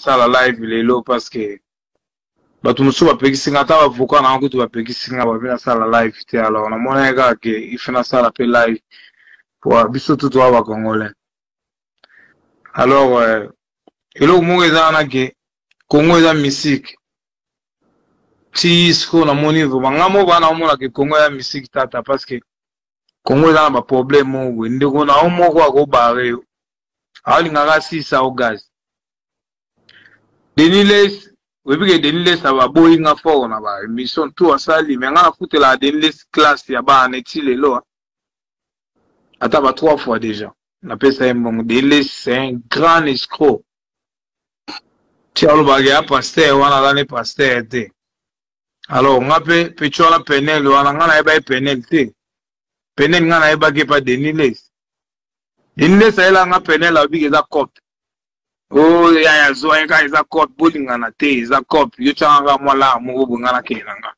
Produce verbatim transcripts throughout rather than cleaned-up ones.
ça la live lelo parce que bato musu bapekisinga ta bavoka na kutu bapekisinga babina ça la live te alors na mona ka ke ifina ça la pe live pour biso tout wa ba congolais alors euh, elo mo ezana ke Congo eza musique ti sko na moni vo ngamo bana mona ke Congo ya musique tata parce que Congo eza na ba problème mo ndeko na omo ko ko bare ali ngaka sisa o gaz Deniles we bige Deniles aba boy nga fo na ba mission tout asali mais ngana futela Deniles classe ya ba netile lo ata ba trois fois déjà na pesa yembo Deniles c'est un grand escroc tialo bagia pasteur wana lane pasteur te alors ngape pechola penel wana ngana eba penel te penel ngana eba ke pa Deniles Deniles ela nga penel abige za cop oh ya ya zo enka eza cop bolinga na te eza cop yo changa mwala mo bungana kenanga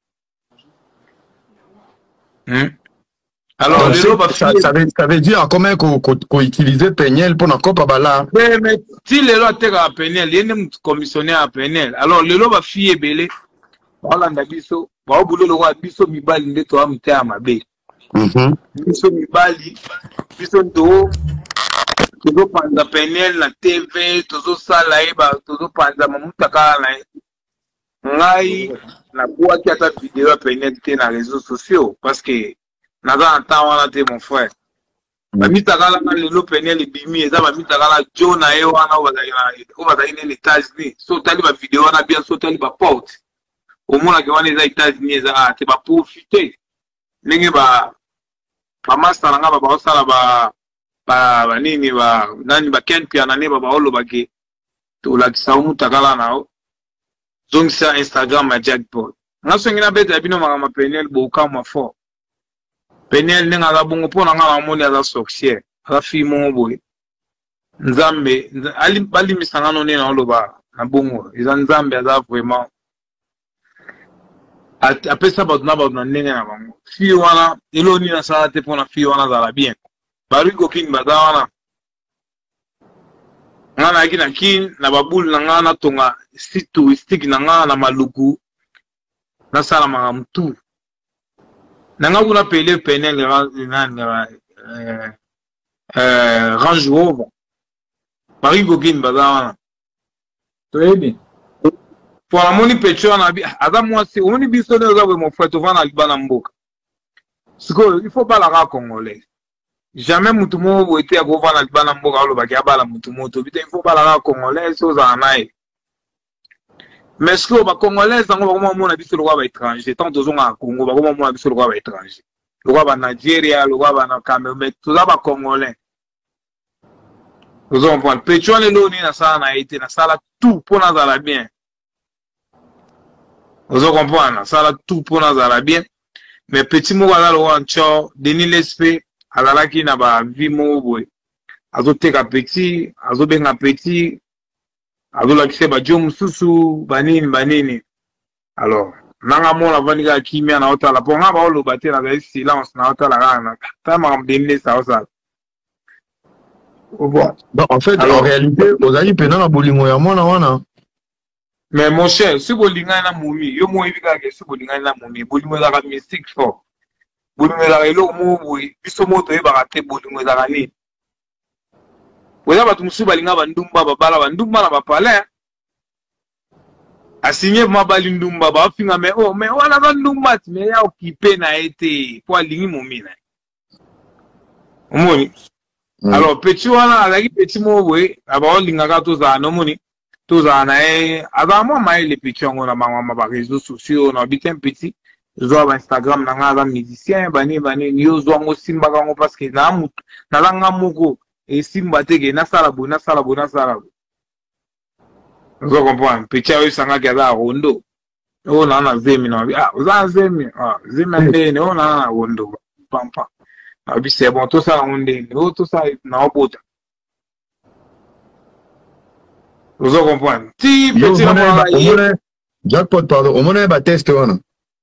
hmm alors les lots ça, ça, veut, ça veut dire comment qu'on qu'on utiliser penel pour na cop bala mais mais si les lots teka penel yene commissionnaire à penel alors les lots ba fille belé wala ndabiso ba bulolo kwa biso mibali ndeto amtea mabe mhm biso mibali biso ndo tozo panza penel na T V tozo sala eba tozo panza mamutaka na ngai na boa ki ata vidéo ya penel te na réseaux sociaux parce que naza na temps wana te mon frère ba mitaka la lelo penel bimi eza ba mitaka la jo na yo wana o bazali na États-Unis so tali ba vidéo wana bien so tali ba porte au moins que wana eza États-Unis eza te ba profiter ndenge ba ba master nga ba ba sala ba ba ba nini ba nani ba ken pia na ne ba ba olo ba ke to la kisamu takala nao donc ça Instagram ma jackpot ngaso ngina beta bino mama penel bo kama fo penel ninga la bongo pona nga na moni za sorcière za fimo boy nzambe ali bali misangano ne na olo ba na bongo iza nzambe za vraiment apesa ba na ba na ndenge na bango fi wana eloni na sala te pona fi wana za la bien Barigo king badawana ngana kina kin na babul na ngana tonga site touristique na ngana na maluku na sala ma mtu na ngabuna pele penel nani euh euh Range Rover Barigo king badawana très bien pour la moni pecho na bi adamu si oni biso ne za mo feto vana libana mboka siko il faut pas la ra congolais jamais mutumo bo ete ako vana libana mboka alo baki abala mutumo to bita il faut pas la ra congolais so za nae mais ce que ba congolais zango ba ko mona biso lo ba étranger tant tozo nga Congo ba ko mona biso lo ba étranger lo ba Nigeria lo ba na Cameroun mais tout ça ba congolais vous en point pecho le loni na sala na ete na sala tout pour na za la bien vous comprenez ça là tout pour nous à la bien mais petit mot là le wancho Denis Lespe alala ki na ba vie mo boy azo teka petit azo benga petit azo la kise ba jom susu banini banini alors nanga mo la vanika kimia na otala ponga ba lo baté na ba silence na otala kana tama Denis ça ça bon en fait alors, en réalité aux amis pendant la bolingo ya mona wana. Mais mon cher, si vous voulez un moumi, yo mo evika ke si vous voulez un moumi, vous voulez la mystique fort. Vous voulez la lo mo oui, biso moto e barate vous voulez la ni. Vous avez tout musu balinga bandumba babala bandumba na bapala. Asigné ma balindumba ba finga mais oh mais wala bandumba mais ya occupé na été pour lingi moumi na. Omoni. Alors petit wana alaki petit mo oui, aba linga ka to za no moni. Tous en a avant moi les petits on a ma réseaux sociaux on a bien petit zo Instagram na nga musicien bani bani yo zo ngo simba ngo parce que na mutu na langa muko e simba tege na sala bo na sala bo na sala bo zo comprendre petit yo sanga ga za rondo o na na zemi na ah za zemi ah zemi ndene o na na rondo pampa abi c'est bon tout ça on ndene o tout ça na obota. Vous comprenez? Si petit on jackpot pardon, on a ba test wana.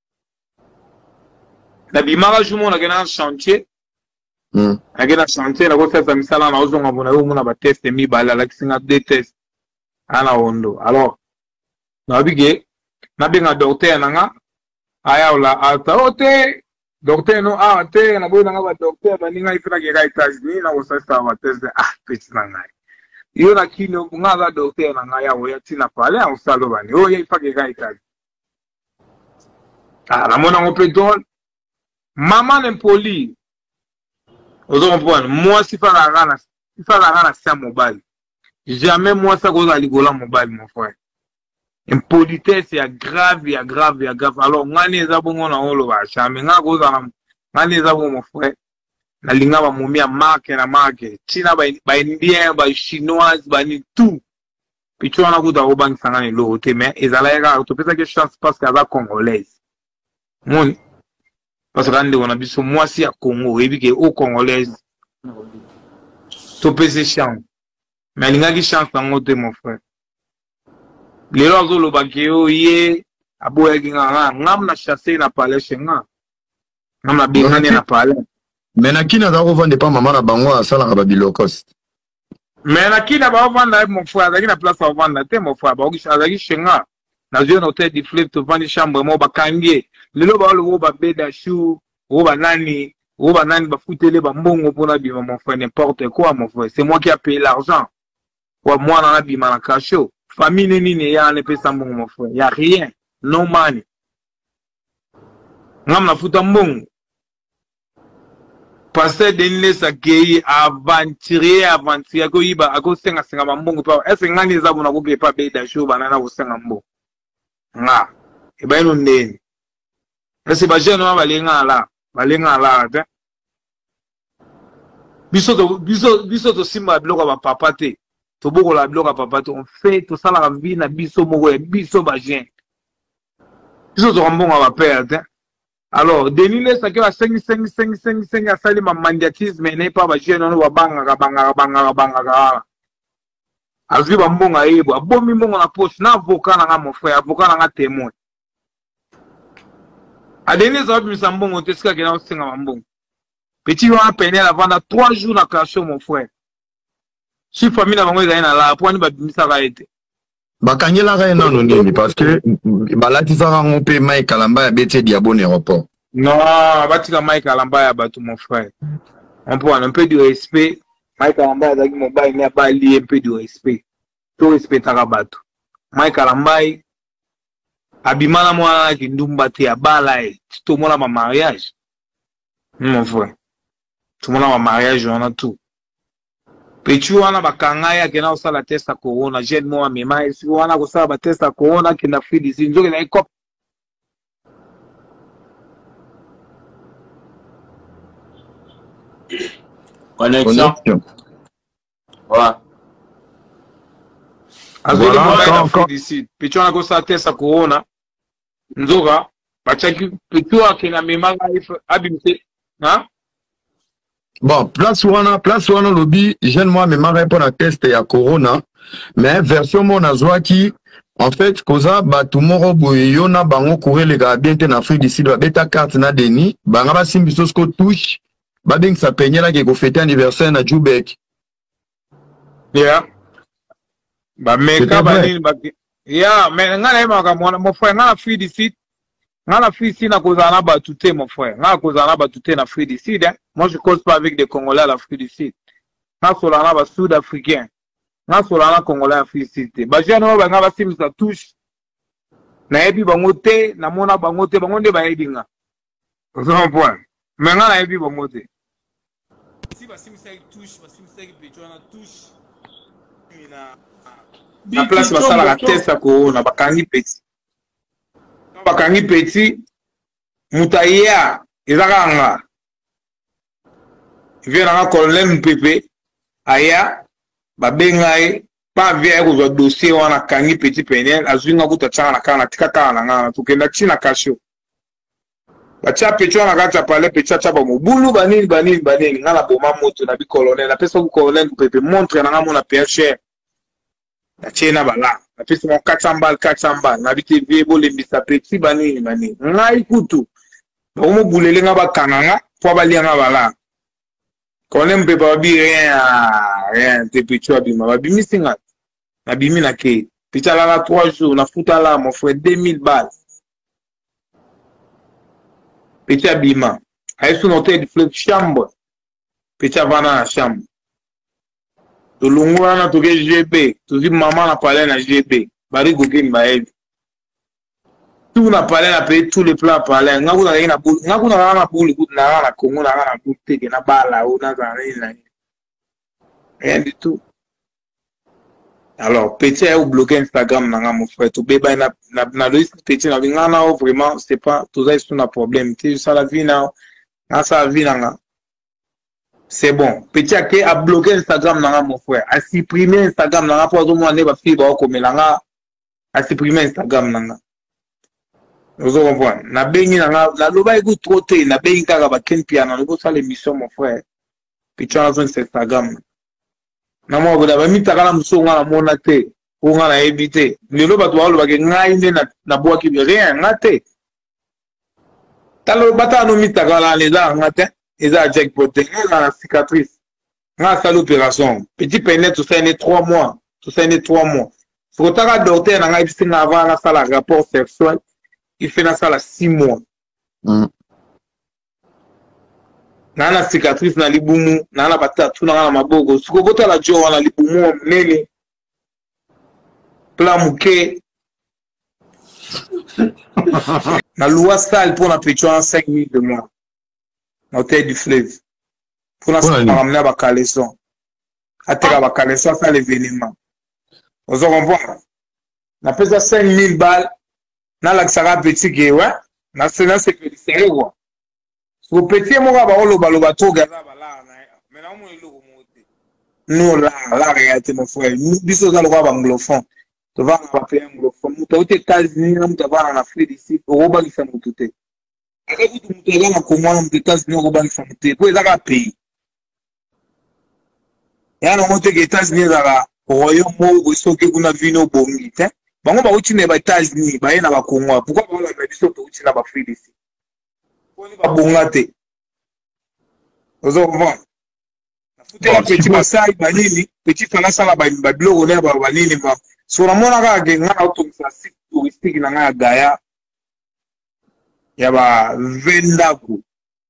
Na bimara jumo na gena chantier. Hmm. Na gena chantier na ko faire misala na ozonga bona yo mona ba test mi bala la kisinga deux tests. ana ondo alors na bige na benga docteur nanga aya ola ata ote docteur no a te na boy nanga ba docteur baninga ifuna ke ga États-Unis na osasa ba test ah petit nanga yo na kino nga docteur nanga ya oya tina pale a osalo bani o ye ifake ga États-Unis ah la mona on peut don maman n'impoli ozo comprendre moi si fa la rana si fa la rana c'est mobile jamais moi ça cause à ligola mobile mon frère impolitesse c'est grave ya grave ya grave alors ngani eza bongo na olo ba jamais nga cause na ngani eza bongo mon frère na linga ba momia marque na marque china ba ba indien ba chinoise ba ni tout picho na kuda obangi sangani lo te mais ezala ya to pesa que chance parce que eza congolaise mon parce que on a biso moi si à Congo et que au congolaise to pesa chance mais linga ki chance na ngote mon frère les lois lo bakio ye aboya kinga ngam na chasser na palais chenga ngam na bingane na palais mais na kina za vendre pas maman na bango asala ba bilokos mais na kina ba vendre mon frère za kina place à vendre te mon frère ba okisha chenga na zone hôtel du fleuve to vendre chambre mo bakangie lelo ba lo ba beda chou o ba nani o ba nani ba futele ba mbongo pona bima mon frère n'importe quoi mon frère c'est moi qui a payé l'argent wa moi na bima na cacho famille nini ya ne pesa mbongo mon frère y a rien no money ngam na futa mbongo passer denile sa kei aventurier aventurier ko yiba ako senga senga mbongo pa est-ce ngani za bona ko pa beda chou banana ko senga mbongo nga e ba ino ndeni est-ce ba jeune ma balenga la balenga la te biso to biso biso to simba biloko ba papa te to boko la biloko papa te on fait to sala vie na biso moko e biso ba jeune biso to mbongo ba père te alors denile sa ke ba cinq cinq cinq cinq cinq asali ma mandatisme ne pa ba jeune no ba banga ka banga banga banga ka azwi ba mbongo ayebo abomi mbongo na poche na avocat na nga mon frère avocat na nga témoin adeni za bi mbongo te sika ke na osenga mbongo petit wa penel avant na trois jours na cachot mon frère si famille na bango ezali na la po ani ba bimisa ka ete bakangela ka nano nini parce que balati sa ngo pe mai kalamba ya bete diabo na aéroport non batika mai kalamba ya batu mon frère on peut un peu de respect mai kalamba ya zaki mobile ni ba li un peu de respect to respect ka batu mai kalamba abimana mwana ki ndumba te ya bala e to mona ma mariage mon frère tout mona ma mariage on a tout petit wana bakanga ya kena osala test ya corona jeune moi mema esi wana ko sala ba test ya corona kena free d'ici nzoke na ikop connexion voilà azoli mobile free d'ici petit wana ko sala test ya corona nzoka bachaki petit wa kena mema abimte hein. Bon, place wana, place wana lobby, jeune moi me m'a répondu à test ya corona, mais version mon azwaki, en fait, koza ba tumoro boyo na bango courir les gars bien en Afrique d'ici ba beta carte na deni, banga ba simbiso sko touche, ba bing sa peñela ke ko fêter anniversaire na Jubek. Yeah. Ba meka ba ni ba yeah, mais ngala ema ka mwana mo frère ngala Afrique d'ici. Ngala Afrique d'ici na kozana ba touté mon frère. Ngala kozana ba touté na Afrique d'ici. Moi, je ne cause pas avec des Congolais à l'Afrique du Sud. Je suis un Sud-Africain. Je suis un Congolais à l'Afrique du Sud. Je suis un Sud ça touche. Je suis un Bangote, na mona Bangote, Bangote Baïdinga. C'est un point. Mais je suis un Bangote. Si Bassim ça touche, Bassim ça touche. La place va la tête à Corona, Bakangi Petit. Bakangi Petit, Moutaïa, Ezaranga. Vient dans un colonel Mpépé, aya, babengaye, pas vient au dossier on a kangi petit pénel, azunga kuta chana kana tikata na ngana, tukenda china kasho. Bacha pecho na kata pale pecha chaba mobulu banini banini banini ngana boma moto na bi colonel, na pesa ku colonel Mpépé montre na ngamo na P H R. Na chena bala, na pesa mo katambal katambal, na bi T V bo lembisa petit banini banini. Ngai kutu. Ba mo bulele nga ba kananga, po ba lianga bala. Quand on ne peut pas dire rien, rien, t'es petit, tu as bien, ma bimi singa. na bimi na ke picha la trois jours na futa là mon frère deux mille balles picha bima ay sous noté de flip chambre picha vana na chambre to lungwa na to ke G B to di maman na parler na G B bari go game ba ev tout na parler na payer tous les plans parler ngaku na na boule ngaku na na boule na na Congo na na boule te na bala ou na za na rien du tout. Alors, petit ou bloqué Instagram, mon frère, tout bébé na na na petit na vingana vraiment c'est pas tout ça c'est un problème. Tu ça la vie na na ça vie na c'est bon. Petit a bloqué Instagram na mon frère, a supprimer Instagram na pour tout monde ba fi ba ko melanga a supprimer Instagram na. Vous comprenez? Na bengi na na loba ego trop te na bengi kaka ba ken piano na ko ça l'émission mon frère. Petit a sur Instagram. Na mo boda ba mitakala musonga na mona te ko nga na éviter lelo ba to ba ke ngai nde na na boa ki rien ngate talo bata no mitakala les a ngate eza jackpot na cicatrice nga sa l'opération petit peine tout ça né trois mois tout ça né trois mois faut taka docteur na ngai bisinga avant na sala rapport sexuel il fait na sala six mois mm. Nana cicatrice na libumu nana batatu na na mabogo sikokota la jo na libumu nene plan muke na loi sale pour na pétion cinq mille de mois na hôtel du fleuve pour na ramener ba caleçon atera ba caleçon ça l'événement vous comprenez na pesa cinq mille balles na la sera petit que ouais na c'est c'est que c'est quoi. Au petit moga ba olo baloba to gaza bala na mais na mo ilo mote no la la réalité mon frère biso za lo ba anglophone to va ba pa anglophone muta aux États-Unis na muta va en Afrique ici au ba ki sa mutute aka kutu muta ga na komwa na États-Unis au ba ki sa mutute ko eza ka pays ya no mote ke États-Unis za ga royaume mo go soke kuna vino bongi te bango ba uti ne ba États-Unis ba yena ba Congo pourquoi ba la biso to uti na ba Afrique ici ba bongate ozo voir futé la petit masai banini petit fana sala ba ba blogo ne ba banini ba so na mona ka ke nga auto sa site touristique na nga gaya ya ba venda ku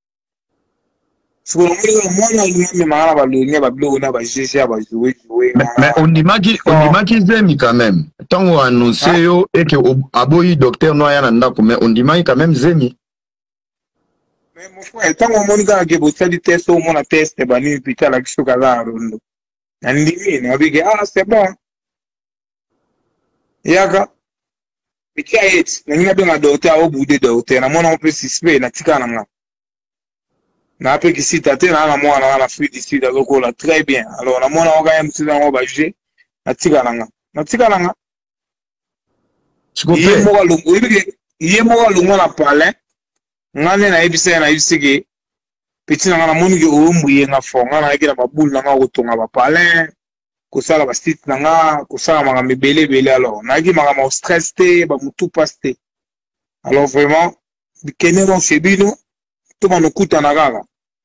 so na mona ni mara ba lo ne ba blogo na ba jeje ba jouer jouer mais on imagine on imagine zemi quand même tant on annoncé yo et que aboyi docteur noya na ndako mais on imagine quand même zemi. Mais mon frère, tant qu'on m'a dit que vous avez des tests, on a testé, ben, il y a la question que là, on dit, on dit, ah, c'est bon. Il y a que, mais qui a été, on a bien un docteur au bout de docteur, on a un peu suspect, on a tika nanga. On a un peu qui s'y tâte, on a un mois, on a fait d'ici, on a très bien. Alors, on a un mois, on a un petit peu, on va juger, on a tika nanga. On a tika nanga. Il y a moi, il y a moi, on a parlé. Ngane na ebise na ebisege petit na ngana monu ke o mbuye nga fonga na kila mabulu na nga otonga ba palin ko sala ba site na nga ko sala manga mebele bele alors na ki manga ma stress te ba mutu paste alors vraiment bikene don chebino to manukuta na gaga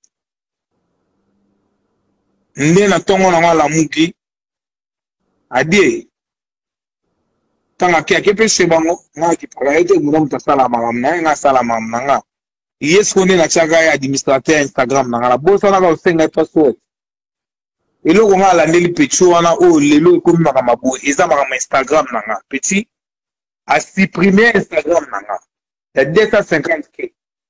nde na tongo na ngala muki adie tanga kia kepe sebango nga ki pala ete muda mutasala manga na nga sala manga nga yes kone na chaga ya administrateur Instagram na la bosa na ka senga password elo ko ngala ndeli pecho wana o lelo ko maka mabu eza maka Instagram na nga petit a supprimer Instagram na nga ya deux cent cinquante k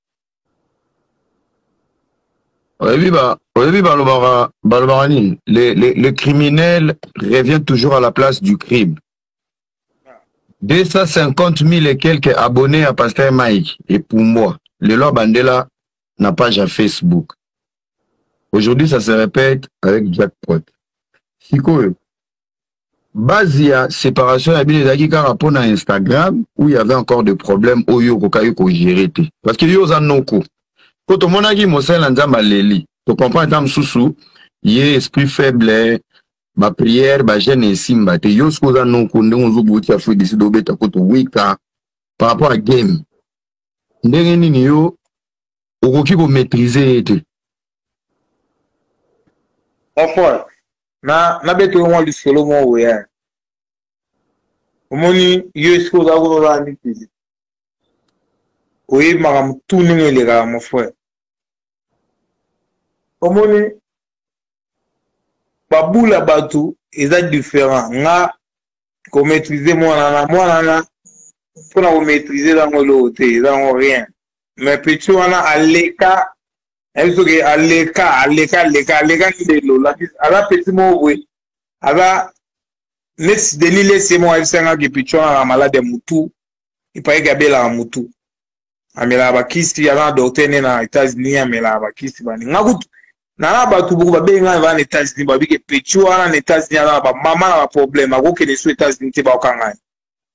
oui bah oui bah le Balbarani les les les criminels reviennent toujours à la place du crime. deux cent cinquante mille et quelques abonnés à Pasteur Mike et pour moi le Loi Bandela n'a pas page à Facebook. Aujourd'hui, ça se répète avec Jackpot. Si quoi, base il y a séparation à bien des par rapport à Instagram où il y avait encore des problèmes au yo kokayo ko gérer parce que yo za noko. Quand on a dit Mosel Nzamba Leli, tu comprends tam sousou, il est esprit faible, ma prière, ma jeune et simba te yo sko za noko ndongo buti afu disi do beta ko to wika par rapport à game. Ndenge nini yo okoki ko maîtriser ete. Enfin, na na beto mo li solo mo we ya. omoni yo eske oza kozoza niti oyebaka motu ndenge elekaka mon frère omoni babula bato eza différent nga komaîtriser mwanana mwanana mpona komaîtriser ezango eloko te ezango rien mais petit wana aleka nayebi soki aleka aleka aleka aleka ndelo aza petit moko boye aza neti Denis Lesi moko ayebisangaki petit wana na malade ya mutu epayeki abelaka mutu amelaka bakisi aza na docteur ne na États-Unis amelaka bakisi bani nga kutu nana bato boko babengi ngai bana na États-Unis babike petit wana na États-Unis aza na bamama na baproblème akokende so États-Unis te baokanga ye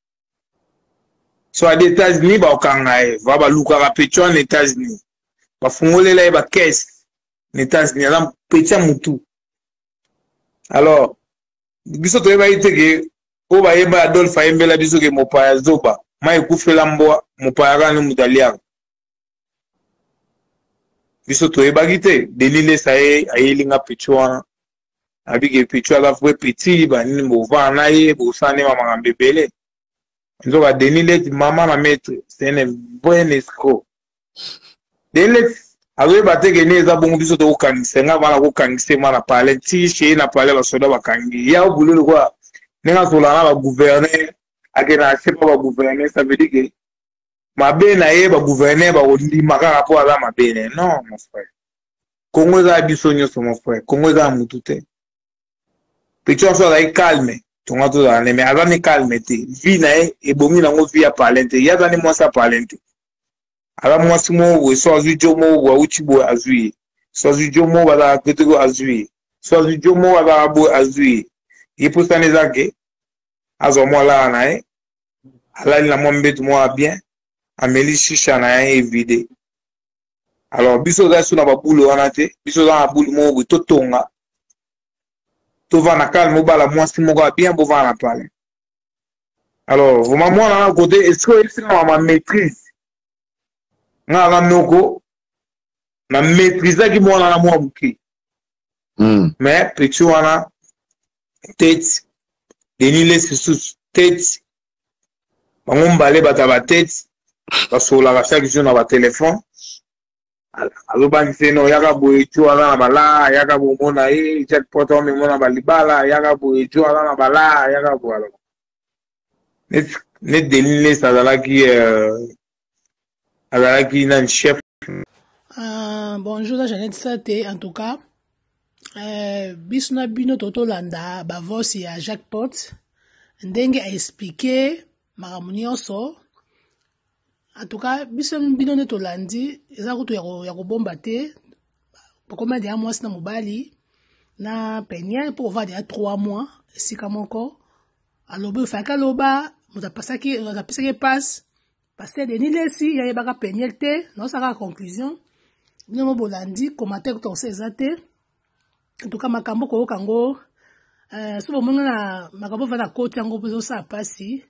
so ade États-Unis baokanga ye va balukaka petit wana na États-Unis bafungolela ye bakese na États-Unis aza petit ya mutu alors biso toyebaki te ke oyo bayeba Adolphe ayembela biso ke mopaya zoba ma ekufela mbwa mopaya kaka ni mutu aliaka biso toyebaki te Denis Lesi aye ayelinga petit wana abike petit aza fue petit banini bovana na ye bosala nde bamakambo ebele nzoka Denis Lesi mama na maître c'est un bon escroc Denis Lesi azoyeba te ke ne eza bongo biso tokokangisa nga bana kokangisa ma na pale ti sheye na pale basoda bakangi ya obulelo kwa ndenge azola na bagouverneur akende asepa bagouverneur ça veut dire que mabe na ye bagouverneur bakondima kaka mpo aza mabene non mon frère Congo eza ya biso nyonso mon frère Congo eza ya mutu te petit wana so azali calme tonga tozala ne mais aza ne calme te vie na ye ebomi nango vie ya palin te ye aza ne mwasi ya palin te aza mwasi moko boye so azwi jo moko boye awuti boye azwi ye so azwi jo moko bazalaka keteko azwi ye so azwi jo moko bazalaka boye azwi ye ye posani eza ke azwa mwa alala na ye alali na mwa mbetu moko ya bien ameli shisha na ye evide alors biso oza so na babulu wana te biso oza na bulu moko boye totonga tovanda calme obala mwasi moko ya bien bovanda na pale alors vraiment mwana na kote eske oyebisinga ma maîtrise nga nga noko na maîtrisaki mwana na mwa buke mais petit wana tete Denis Lesi susu tete bango mbale bata batete basolaka chaque jour na batelefone alobangisi no yaka boye jo aza na bala yaka bomona ye jackpot omemona balibala yaka boye jo aza na bala yaka boye alo net Denis Lesi azalaki azalaki nani chef. Bonjour, Jeannette Sate. En tout cas, biso na bino totolanda bavosi ya jackpot ndenge a expliqué makambo nyonso. En tout cas, biso bino ne tolandi eza kutu ya kobomba te bakoma dia mwasi na mobali na peniel pour voir dia trois mois esika moko alobi ofaka loba moto apasaki apesaki passe parce que Denis Lesi yayebaka peniel te naosaka conclusion bino mo bolandi commentaire kutosa eza te. En tout cas makambo koyoka ngo so bomona na makambo va na koti yango mpo ezosala pasi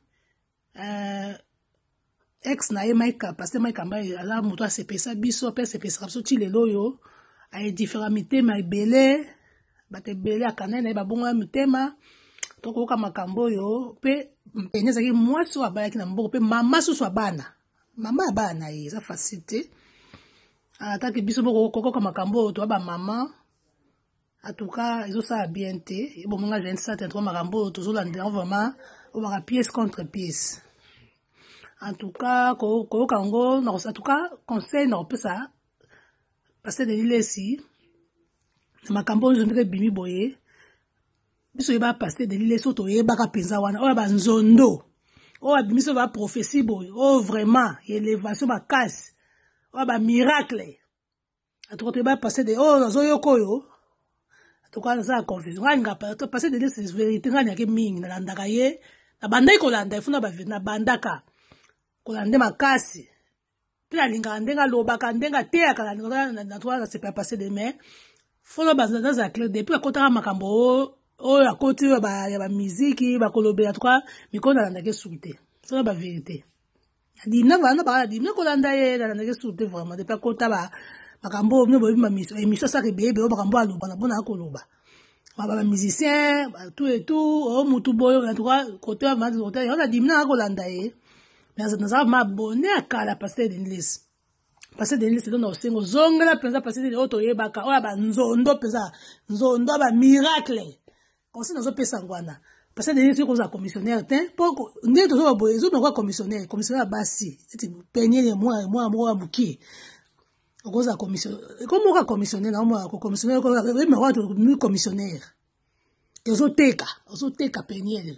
ex na ye maika parce que maika mbai aza moto asepesa biso mpe asepesaka biso ti lelo oyo ayedifera mitema ebele bato ebele akanda na ye babongo mitema tokoyoka makambo oyo mpe mpene ezalaki mwasi oyo abayaki na maboko mpe mama susu abana mama abana na ye eza facile te ataki biso moko kokoka makambo oyo toya bamama en tout cas ezosala bien teebomonga jeune sate to makambo oyo tozolandela vraiment oyo baka pièce contre pièce. En tout cas koyoka yango en tout cas conseil na kopesa parce que Denis Lesi na makambo oyo ndenge bimi boye biso yeba passer Denis Lesi oyo toyebaka mpenza wana oyo banzondo oyo abimiso ba prophétie boye oyo vraiment élévation makasi oyo bamiracle en tout cas toyeba passer de oyo nazoyoka oyo en tout cas naza na confusion ngalinga passer Denis Lesi vérité nga niaki mingi nalandaka ye nabandaki kolanda efuna nabandaka kolande makasi mpe nalingaka ndenge alobaka ndenge ateyaka natwa nasepa passer de mai folo bazala clair depuis akotaka makambo oyo akoti ya bamiziki bakolobela tukwa mikono nalandaki suku te sona bavérité adimina vana badimina kolanda ye nalandaki suku te vraiment depuis akota makambo oyo boyebi émission asaka ebeyebe oyo makambo aloba na mpona akoloba ba musicien tout et tout oh mutu boyo en tout cas côté ma côté on a dit na ko landa e mais ça nous a m'abonné à kala pasteur Dennis pasteur Dennis c'est dans singo zongela penza pasteur de auto yebaka oya ba nzondo penza nzondo ba miracle on sait dans pesa ngwana pasteur Dennis ko za commissionnaire tin pour ndé to zo boyo zo na commissionnaire commissionnaire basi eti penyele moi moi moi muki okoza commission comme on a commissionnaire na moi commissionnaire ko me wa to commissionnaire ezo teka ozo teka penyele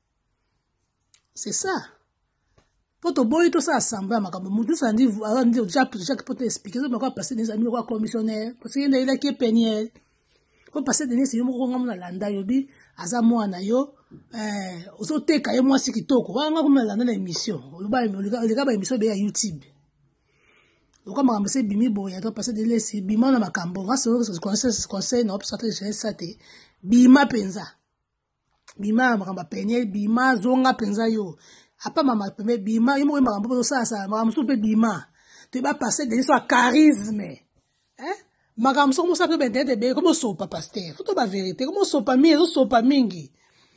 c'est ça pour to boy to ça assemblée makambo mutu ça dit avant de déjà chaque pour expliquer ça me quoi passer des amis quoi commissionnaire parce qu'il y a qui penyele pour passer des nesi yo mo ngam na landa yobi aza mwana yo eh ozo teka ye mwasi kitoko wa ngam na landa na émission loba le ka ba émission be ya YouTube. Donc, ma c'est bimi boya to passer de laisser bima na makambo va se conseil conseil na obstate je sate bima penza bima makamba penye bima zonga penza yo apa mama peme bima yimo makambo to ça ça makambo pe bima tu vas passer de so charisme hein makambo so mo sa pe bende be comme so pa pasteur faut to ba vérité comme so pa mi so pa mingi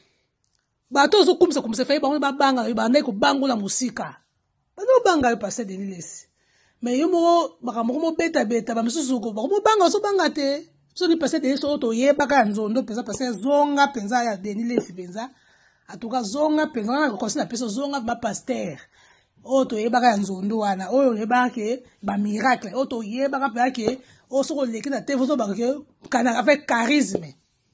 ba to so kumsa kumsa fa ba ba banga ba ndai ko bango la musika ba no banga passer de laisser mais yo mo makambo mo beta beta ba msusu ko ba mo banga so banga te so ni passer de so to ye baka nzondo penza passer zonga penza ya Dennis penza atuka zonga penza na ko sina peso zonga ba pasteur o to ye baka nzondo wana o ye baka ba miracle o to ye baka pa ke o so ko leki na te so ba ke kana avec charisme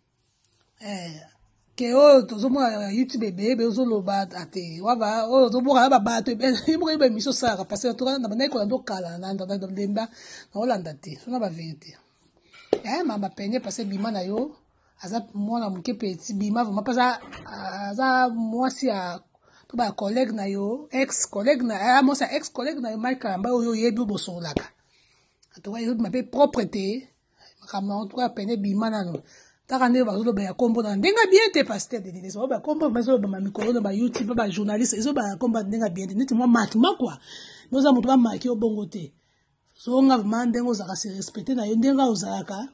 eh que o to zo mo YouTube bebe o zo lo ba ate wa ba o zo mo ba ba to be mo be mi so sara parce que to na na ko ndo kala na ndo ndo lemba na Holanda te so na ba vérité eh mama penye parce bima na yo aza mwana muke petit bima vraiment pas aza moi si a to ba collègue na yo ex collègue na moi sa ex collègue na yo Mike Kamba yo yebi bo so laka to wa yo ma pe propreté kama to ka penye bima na no takande bazolo ba kombo na ndenga bien te pasteur de Dennis ba kombo bazolo ba mikolo na ba YouTube ba journaliste izo ba kombo ndenga bien neti moi matma quoi noza mutu ba maki obongo te so nga vraiment ndengo za se respecter na ndenga ozaka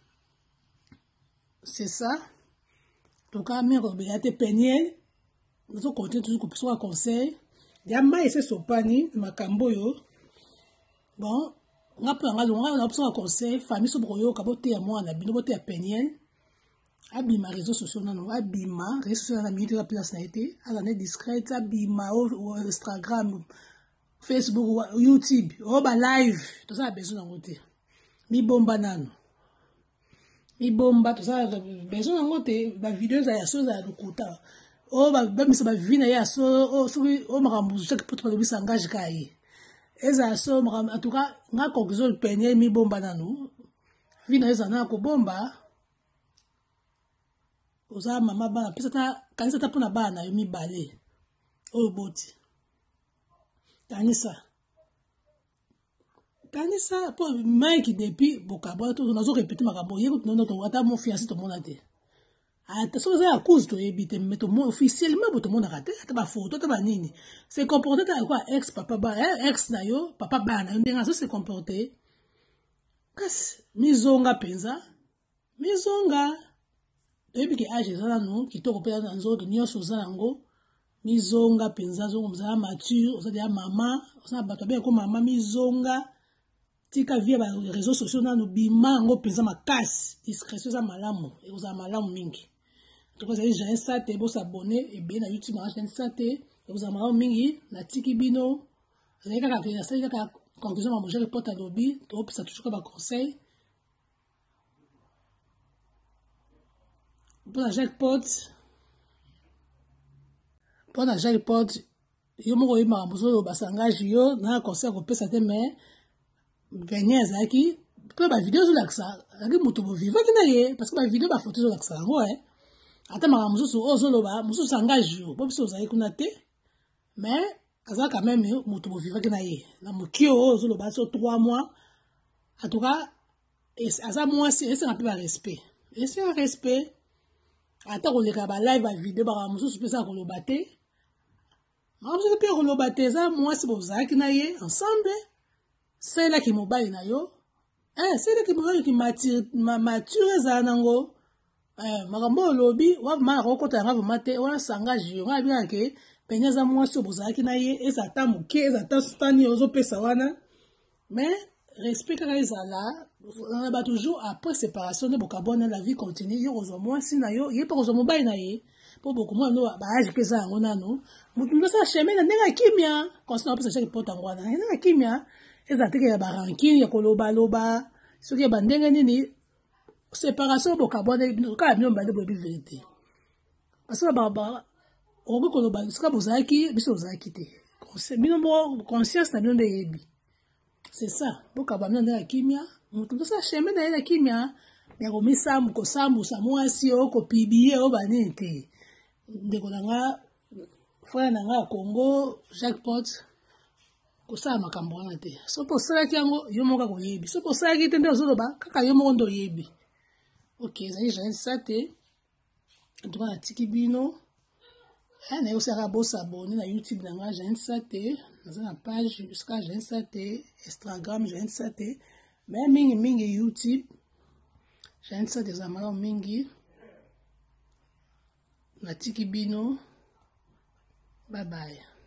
c'est ça donc à me regarder peigner nous continuons toujours pour soit conseil ya mai c'est sopani makambo yo bon nga pe nga longa na option conseil famille so broyo kabote ya mwana bino bote ya peigner abima réseaux sociaux nano abima réseaux sociaux na minute la place na été azane discrète abima au Instagram Facebook YouTube o ba live to ça besoin ngote mi bomba nano mi bomba to ça besoin ngote ba vidéo za ya so za dokuta o ba ba mi sa ba vina ya so o so o makambu chaque poto ba s'engage kai eza so makam en tout cas nga conclusion peigner mi bomba nano vina eza na ko bomba oza mama bana pesa ta kanisa ta pona bana yo mibale o boti kanisa kanisa po Mike depuis bokabo to nazo répéter makambo yeko non to ata mon fiancé to monate ata so za cause to ebite mais to mon officiellement bo to monaka te ata ba photo ta ba nini c'est comporté ta quoi ex papa ba ex na yo papa bana yo ndenga so se comporter kas mizonga penza mizonga depuis que âge ça non qui to kopela na nzoto nyoso za nango mizonga penza zongo mza mature oza dia mama oza bato be ko mama mizonga tika via ba réseaux sociaux na no bima ngo penza makasi discrétion za malamu e oza malamu mingi to ko za j'ai ça te bo s'abonner et bien na YouTube na chaîne ça te oza malamu mingi na tiki bino zeka ka ka ça ka conclusion ma manger porte à lobby to ça toujours ba conseil pour la jackpot pour la jackpot yo moko yo makambo zo basangage yo na conseil ko pesa te mais gagner zaki pour ba vidéo zo laksa aki mutu bo vivre ki na ye parce que ba vidéo ba photo zo laksa ngo eh ata makambo zo o zo lo ba musu sangage yo bo biso zaki kuna te mais aza quand même mutu bo vivre ki na ye na mukio zo lo ba so trois mois en tout cas aza moi c'est c'est un peu ba respect et c'est un respect ata ko leka ba live ba vidéo ba mususu pesa ko lo baté ma mususu pe ko lo baté za moi c'est bozaki na ye ensemble c'est là qui mobile na yo eh c'est là qui mobile qui mature mature za nango eh makambo lobi wa ma rokota nga vumate wana sanga jio nga bien ke penyeza mwasi obozaki na ye ezata muke ezata stani ozo pesa wana mais respect kaka ezala on a toujours après séparation de bokabona la vie continue yo kozwa mwasi na yo ye pa kozwa mobali na ye po boko mwa no ba age pesa yango nano mutu ndo sa chemin na ndenge kimia constant pesa chaque porte ngwana ndenge kimia ezata ke ya barankini ya koloba loba soki ba ndenge nini séparation bokabona ka myo mbande bo bi vérité parce que ba ba obi koloba soka bozaki biso ozaki te bino bo conscience na bino nde yebi c'est ça bokabana ndenge kimia mutu ndo sa chemin na ye kimia ya komisa mukosambu sa mwasi o ko pibie o banini te ndeko nanga frère nanga Congo Jacques Pot kosala makambo wana te so posalaki yango yo moko koyebi so posalaki te nde ozoloba kaka yo moko ndo oyebi ok ezali jeune sa te ntuka natiki bino na yo saka bosabone na YouTube nanga jeune sa te naza na page jusqu'à jeune sa te Instagram jeune sa te mais mingi mingi YouTube jeune sa te za malamu mingi natiki bino bye bye.